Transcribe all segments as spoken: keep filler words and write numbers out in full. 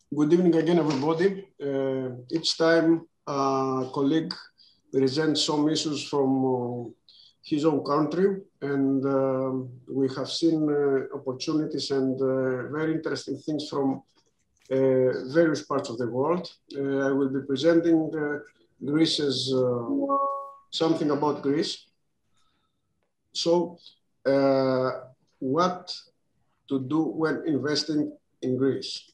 Good evening again, everybody. Uh, each time a colleague presents some issues from uh, his own country, and uh, we have seen uh, opportunities and uh, very interesting things from uh, various parts of the world. Uh, I will be presenting uh, Greece's uh, something about Greece. So, uh, what to do when investing in Greece?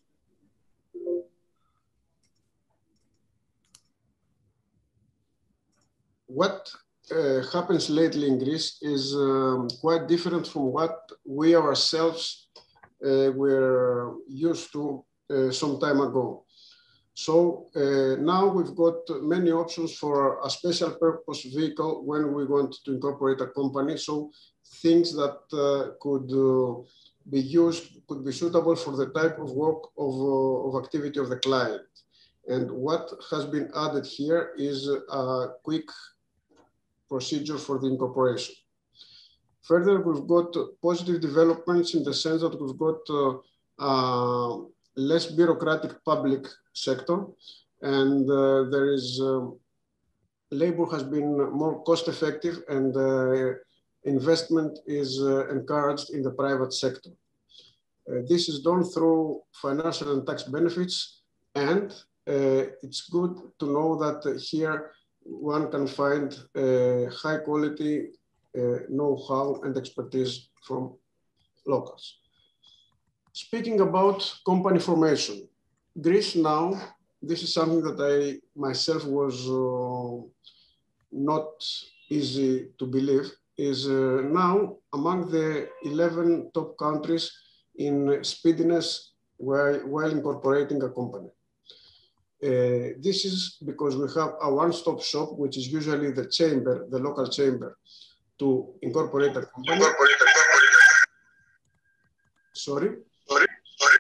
What uh, happens lately in Greece is um, quite different from what we ourselves uh, were used to uh, some time ago. So uh, now we've got many options for a special purpose vehicle when we want to incorporate a company. So things that uh, could uh, be used, could be suitable for the type of work of, uh, of activity of the client. And what has been added here is a quick procedure for the incorporation. Further, we've got positive developments in the sense that we've got uh, uh, less bureaucratic public sector, and uh, there is um, labor has been more cost effective, and uh, investment is uh, encouraged in the private sector. Uh, this is done through financial and tax benefits, and uh, it's good to know that uh, here one can find uh, high quality uh, know-how and expertise from locals. Speaking about company formation, Greece now, this is something that I myself was uh, not easy to believe, is uh, now among the eleven top countries in speediness while, while incorporating a company. Uh, this is because we have a one-stop shop, which is usually the chamber, the local chamber, to incorporate a company. Incorporate a company. Sorry? Sorry? Sorry?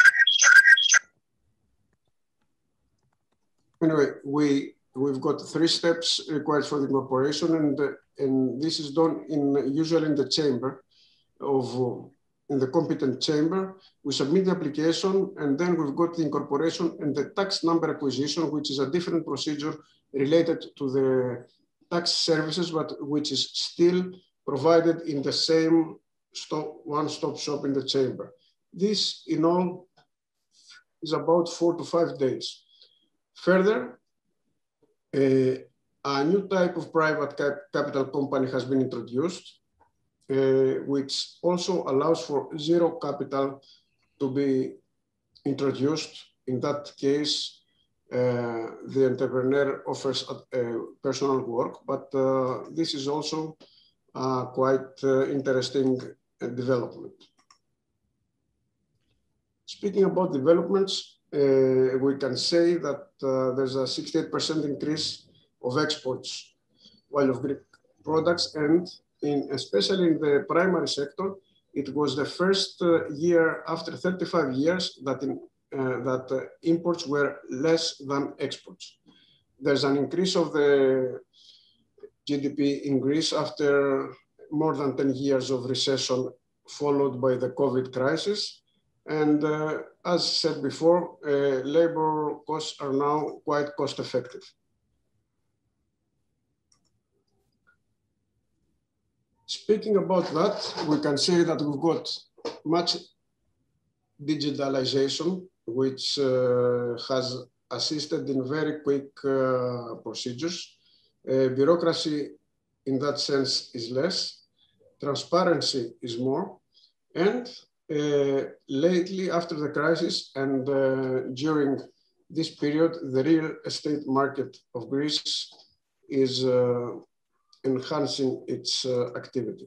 Anyway, we, we've got three steps required for the incorporation, and, uh, and this is done in usually in the chamber of uh, in the competent chamber. We submit the application, and then we've got the incorporation and the tax number acquisition, which is a different procedure related to the tax services, but which is still provided in the same one-stop shop in the chamber. This, in all, is about four to five days. Further, uh, a new type of private cap capital company has been introduced, Uh, which also allows for zero capital to be introduced. In that case, uh, the entrepreneur offers a, a personal work, but uh, this is also uh, quite uh, interesting uh, development. Speaking about developments, uh, we can say that uh, there's a sixty-eight percent increase of exports while of Greek products, and In, especially in the primary sector, it was the first uh, year after thirty-five years that, in, uh, that uh, imports were less than exports. There's an increase of the G D P in Greece after more than ten years of recession followed by the COVID crisis. And uh, as said before, uh, labor costs are now quite cost effective. Speaking about that, we can say that we've got much digitalization, which uh, has assisted in very quick uh, procedures. Uh, bureaucracy, in that sense, is less. Transparency is more. And uh, lately, after the crisis and uh, during this period, the real estate market of Greece is uh, enhancing its uh, activity.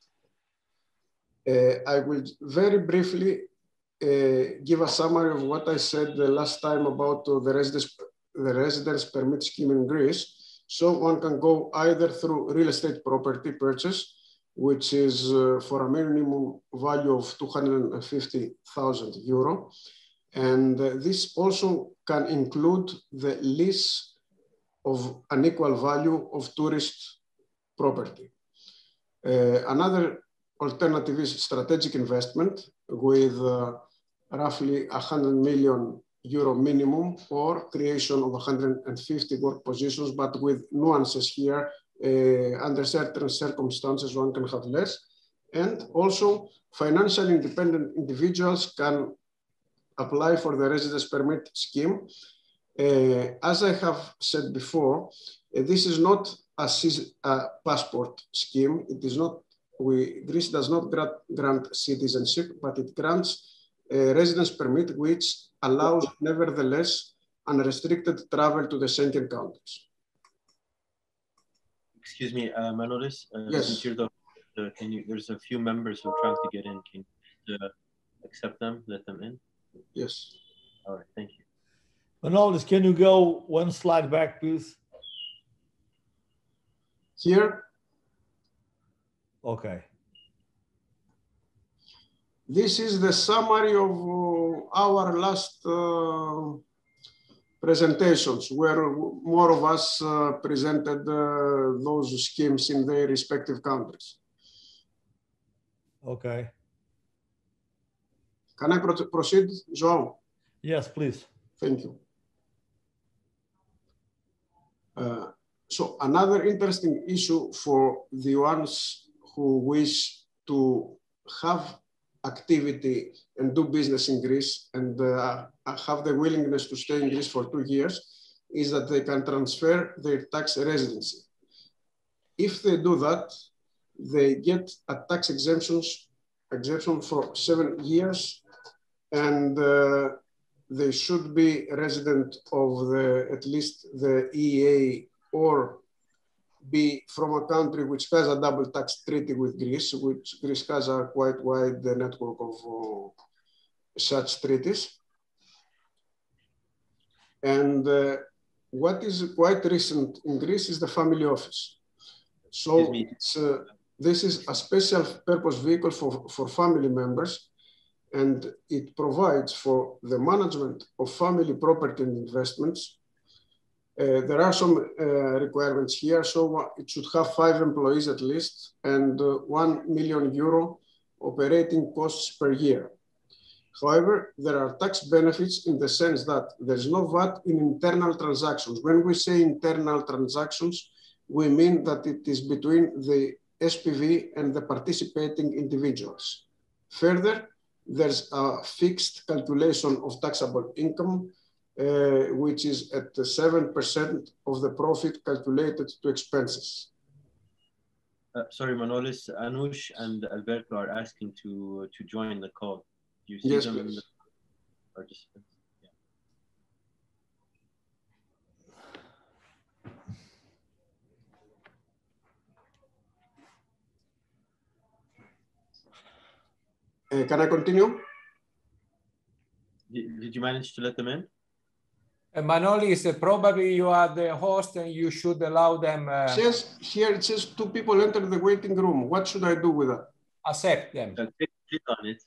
Uh, I will very briefly uh, give a summary of what I said the last time about uh, the, residence, the residence permit scheme in Greece. So one can go either through real estate property purchase, which is uh, for a minimum value of two hundred fifty thousand euro. And uh, this also can include the lease of an equal value of tourist property. Uh, another alternative is strategic investment with uh, roughly one hundred million euro minimum or creation of one hundred fifty work positions, but with nuances here. Uh, under certain circumstances, one can have less. And also, financially independent individuals can apply for the residence permit scheme. Uh, as I have said before, uh, this is not a, a passport scheme. It is not, we, Greece does not grant, grant citizenship, but it grants a residence permit, which allows, nevertheless, unrestricted travel to the Schengen countries. Excuse me, uh, Manolis, uh, yes. Since you're the, uh, can you, there's a few members who are trying to get in. Can you uh, accept them, let them in? Yes. All right, thank you. Manolis, can you go one slide back, please? Here? Okay. This is the summary of uh, our last uh, presentations, where more of us uh, presented uh, those schemes in their respective countries. Okay. Can I pro proceed, João? Yes, please. Thank you. Uh, so another interesting issue for the ones who wish to have activity and do business in Greece and uh, have the willingness to stay in Greece for two years is that they can transfer their tax residency. If they do that, they get a tax exemptions, exemption for seven years, and uh, they should be resident of the, at least the E E A, or be from a country which has a double tax treaty with Greece, which Greece has a quite wide network of uh, such treaties. And uh, what is quite recent in Greece is the family office. So it's, uh, this is a special purpose vehicle for, for family members, and it provides for the management of family property and investments. Uh, there are some uh, requirements here, so it should have five employees at least and uh, one million euro operating costs per year. However, there are tax benefits in the sense that there's no V A T in internal transactions. When we say internal transactions, we mean that it is between the S P V and the participating individuals. Further, there's a fixed calculation of taxable income, Uh, which is at seven percent of the profit calculated to expenses. Uh, sorry, Manolis, Anush and Alberto are asking to uh, to join the call. Do you see yes, them please. in the participants? Yeah. Uh, can I continue? Did, did you manage to let them in? Uh, Manolis, uh, probably you are the host and you should allow them. Uh, it says, here it says two people enter the waiting room. What should I do with that? Accept them. Uh, click, click on it.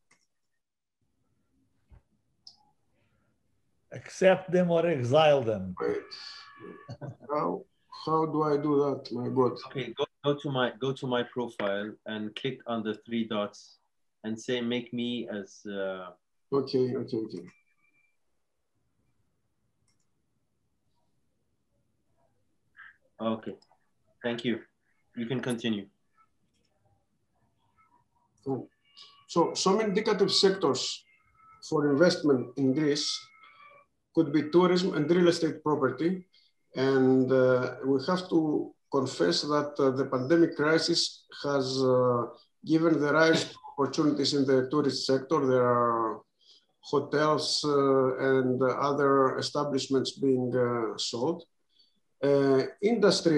Accept them or exile them. Wait. How, how do I do that? My God. Okay, go, go to my go to my profile and click on the three dots and say make me as. Uh... Okay, okay, okay. Okay, thank you. You can continue. So some indicative sectors for investment in Greece could be tourism and real estate property. And uh, we have to confess that uh, the pandemic crisis has uh, given the rise to opportunities in the tourist sector. There are hotels uh, and other establishments being uh, sold. Uh, industry,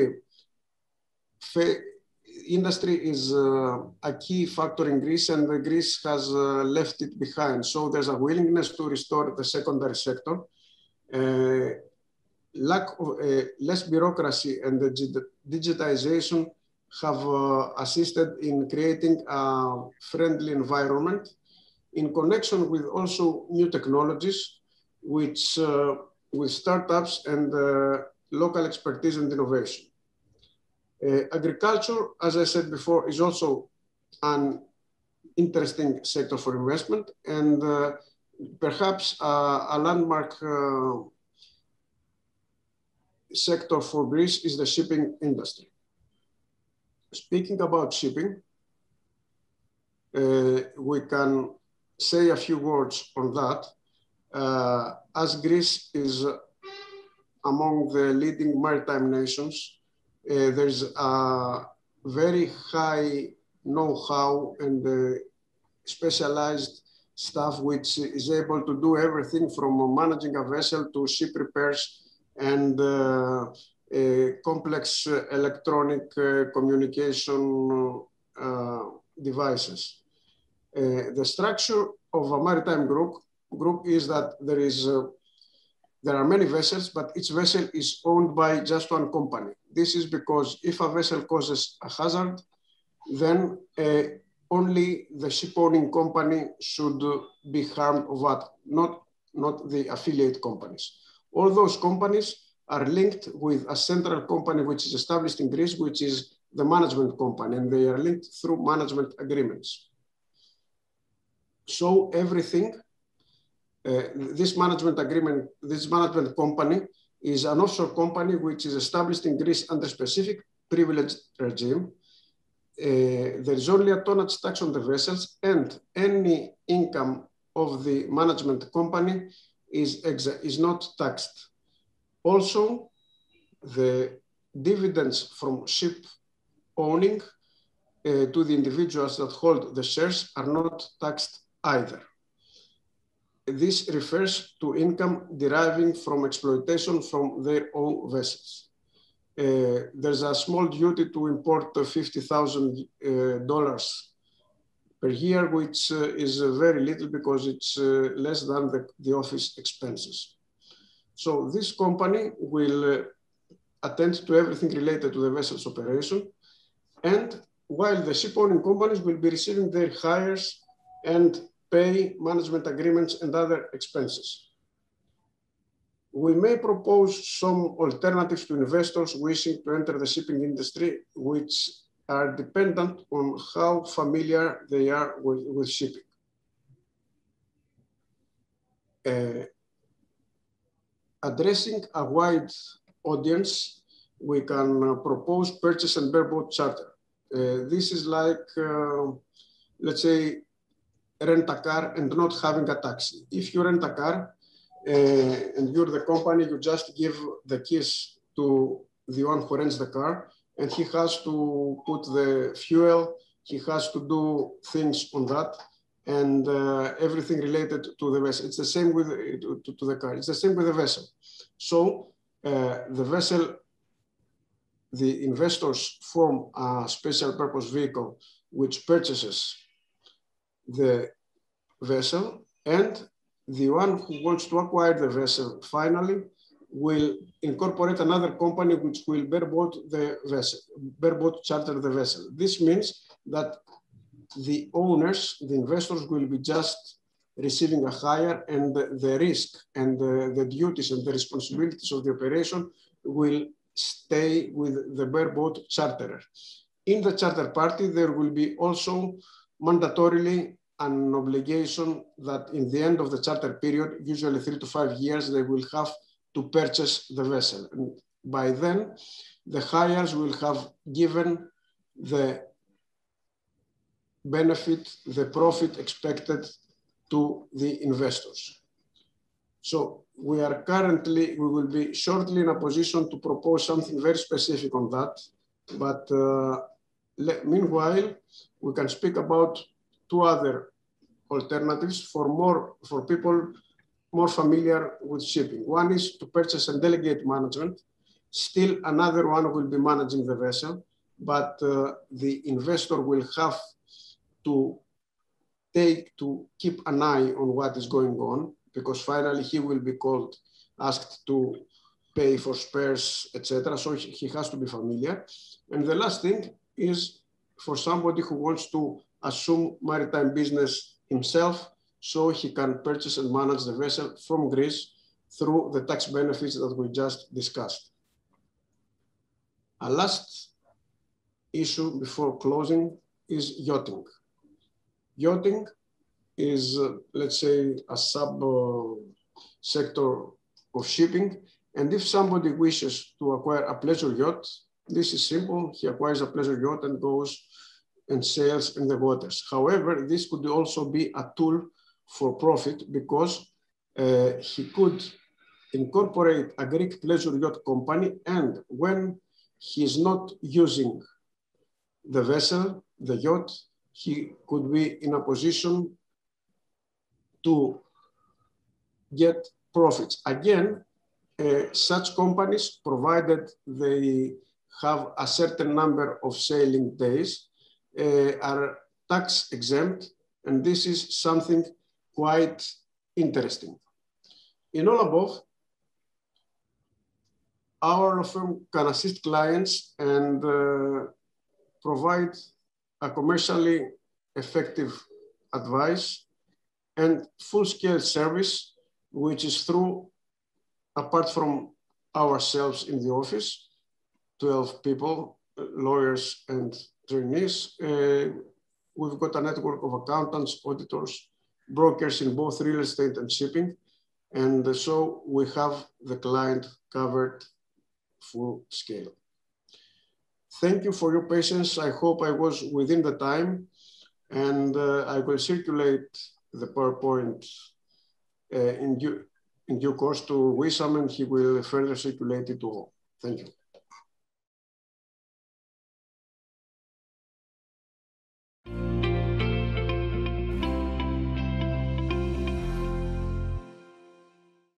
industry is uh, a key factor in Greece, and Greece has uh, left it behind. So there's a willingness to restore the secondary sector. Uh, lack of uh, less bureaucracy and the digitization have uh, assisted in creating a friendly environment in connection with also new technologies, which uh, with startups and uh, local expertise and innovation. Uh, agriculture, as I said before, is also an interesting sector for investment, and uh, perhaps uh, a landmark uh, sector for Greece is the shipping industry. Speaking about shipping, uh, we can say a few words on that. Uh, as Greece is among the leading maritime nations, uh, there's a very high know-how and uh, specialized staff which is able to do everything from managing a vessel to ship repairs and uh, uh, complex uh, electronic uh, communication uh, devices. Uh, the structure of a maritime group, group is that there is uh, there are many vessels, but each vessel is owned by just one company. This is because if a vessel causes a hazard, then uh, only the ship-owning company should be harmed of that, not, not the affiliate companies. All those companies are linked with a central company which is established in Greece, which is the management company, and they are linked through management agreements. So everything, uh, this management agreement, this management company is an offshore company which is established in Greece under specific privilege regime. Uh, there is only a tonnage tax on the vessels, and any income of the management company is, is not taxed. Also, the dividends from ship owning uh, to the individuals that hold the shares are not taxed either. This refers to income deriving from exploitation from their own vessels. Uh, there's a small duty to import uh, fifty thousand dollars uh, per year, which uh, is uh, very little because it's uh, less than the, the office expenses. So this company will uh, attend to everything related to the vessel's operation. And while the ship owning companies will be receiving their hires and pay management agreements and other expenses. We may propose some alternatives to investors wishing to enter the shipping industry, which are dependent on how familiar they are with, with shipping. Uh, addressing a wide audience, we can uh, propose purchase and bareboat charter. Uh, this is like, uh, let's say, rent a car and not having a taxi. If you rent a car, Uh, and you're the company, you just give the keys to the one who rents the car, and he has to put the fuel, he has to do things on that, and uh, everything related to the vessel. It's the same with to, to the car. It's the same with the vessel. So uh, the vessel, the investors form a special purpose vehicle which purchases the vessel, and the one who wants to acquire the vessel finally will incorporate another company which will bareboat the vessel, bareboat charter the vessel. This means that the owners, the investors, will be just receiving a hire, and the, the risk and the, the duties and the responsibilities of the operation will stay with the bareboat charterer. In the charter party, there will be also mandatorily an obligation that in the end of the charter period, usually three to five years, they will have to purchase the vessel. And by then, the hires will have given the benefit, the profit expected to the investors. So we are currently, we will be shortly in a position to propose something very specific on that. But uh, meanwhile, we can speak about two other alternatives for more for people more familiar with shipping. One is to purchase and delegate management. Still another one will be managing the vessel, but uh, the investor will have to take to keep an eye on what is going on, because finally he will be called, asked to pay for spares, et cetera. So he has to be familiar. And the last thing is for somebody who wants to assume maritime business himself, so he can purchase and manage the vessel from Greece through the tax benefits that we just discussed. A last issue before closing is yachting. Yachting is, uh, let's say, a sub uh, sector of shipping. And if somebody wishes to acquire a pleasure yacht, this is simple. He acquires a pleasure yacht and goes and sails in the waters. However, this could also be a tool for profit because uh, he could incorporate a Greek pleasure yacht company, and when he's not using the vessel, the yacht, he could be in a position to get profits. Again, uh, such companies, provided they have a certain number of sailing days, uh, are tax exempt, and this is something quite interesting. In all above, our firm can assist clients and uh, provide a commercially effective advice and full-scale service, which is through, apart from ourselves in the office, twelve people, lawyers and trainees, uh, we've got a network of accountants, auditors, brokers in both real estate and shipping. And so we have the client covered full scale. Thank you for your patience. I hope I was within the time, and uh, I will circulate the PowerPoint uh, in, due, in due course to Wissam, and he will further circulate it to all. Thank you.